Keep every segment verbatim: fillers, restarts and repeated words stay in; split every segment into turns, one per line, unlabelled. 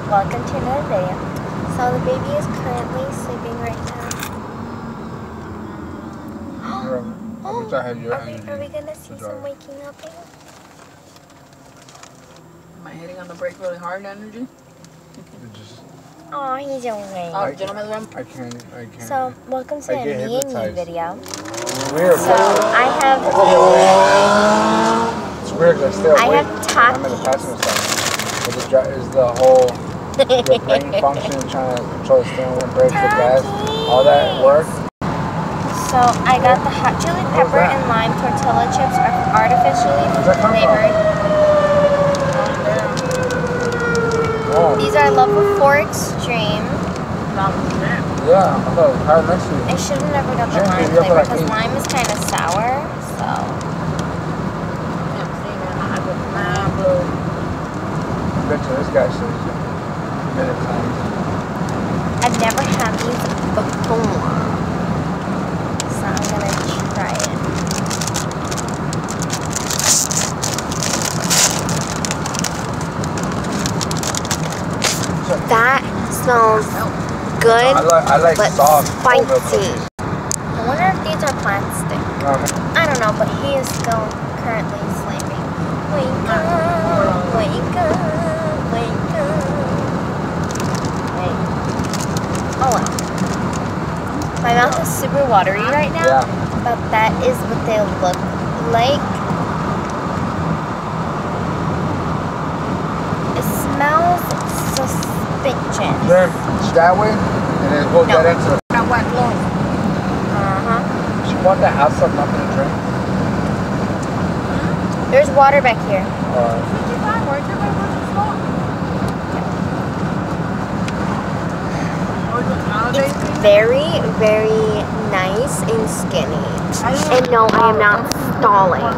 welcome to another video. So the baby is currently sleeping right now.
I wish I had your
are, we,
energy
are we gonna see some waking up in?
Am I hitting on the brake really hard, energy?
Just,
oh, he's awake.
Oh, gentlemen's room?
I can't, I can't.
So, welcome to a me and me video.
It's weird.
So, I have...
It's weird because I stay awake.
I have Takis.
I'm in the passenger side. But the, is the whole the brain function trying to control the steering wheel, brakes, the gas, all that work.
So I got the hot chili pepper and lime tortilla chips are artificially flavored.
Oh.
These are Level four Extreme.
Yeah, I thought it was high next to you.
I should have never got the
Jim,
lime
flavor
flavor because
like
lime is kind of sour. So.
I bet you this guy says many times.
I've never had these before. So I'm gonna try it. That smells good,
I like, I like
but
soft,
spicy. I wonder if these are plastic.
Okay.
I don't know, but he is still currently sleeping. Wake up, wake up, wake up. Wait. Oh well. My mouth is super watery right now,
Yeah.
but that is what they look like. It smells suspicious.
Then it's that way, and then go
No.
dead into the
Uh-huh.
She want to have some nothing to drink.
There's water back here.
Uh,
It's very, very nice and skinny. And no, I am not stalling.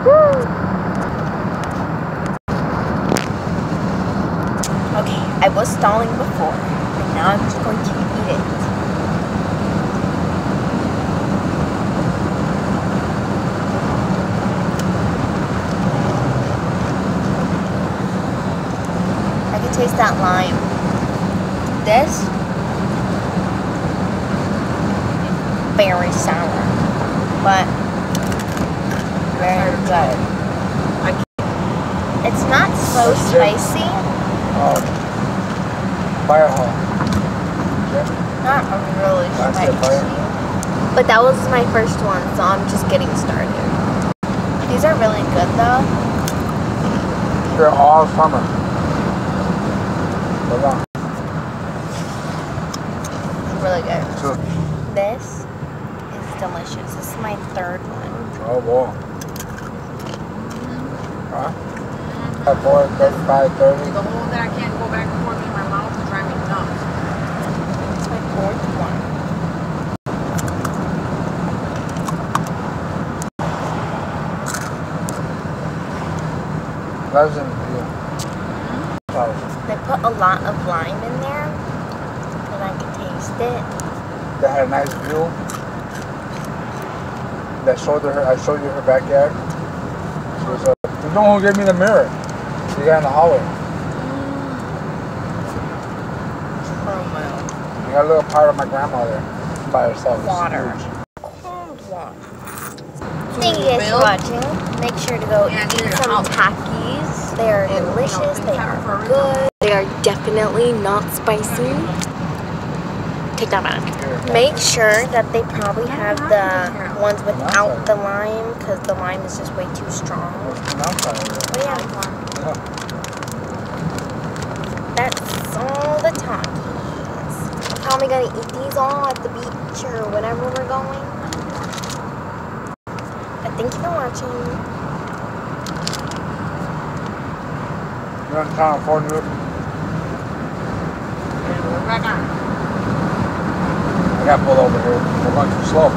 Okay, I was stalling before, but now I'm just going to eat it. I can taste that lime. This very sour, but very good. It's not so spicy.
oh, fire hall.
Not really spicy. But that was my first one, so I'm just getting started. These are really good though.
They're all summer. Hold on.
Really good.
So,
This is delicious. This is my third one.
oh, wow. Huh? four, thirty-five, thirty.
The whole that I can't go back and forth in my mouth is driving me nuts.
It's my fourth one.
Pleasant view.
They put a lot of lime in there, because I can taste it.
They had a nice view. That showed her. I showed you her backyard. She was uh, the one who gave me the mirror. She got in the hallway. You got a little part of my grandma there by herself.
Water. Cold water. Thank you guys for watching. Make sure to go
Yeah,
eat
you're
some
out.
Takis. They are
And,
delicious.
you know,
They
time
are
for a
good. They are definitely not spicy. Take that back. Make sure that they probably have the ones without the lime, because the lime is just way too strong. But yeah, that's all the Takis. How am I gonna eat these all at the beach or whenever we're going? But thank you for watching.
You're in town for New York.
We're back on.
I got pulled over here. We're going too slow.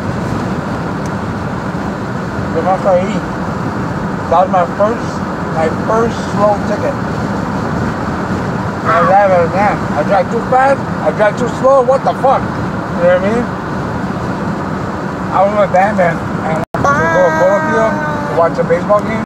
Look how far I eat. That was my first, my first slow ticket. I drive it again. I drive too fast. I drive too slow. What the fuck? You know what I mean? I was with Bam Bam and I went to go to Philadelphia to watch a baseball game.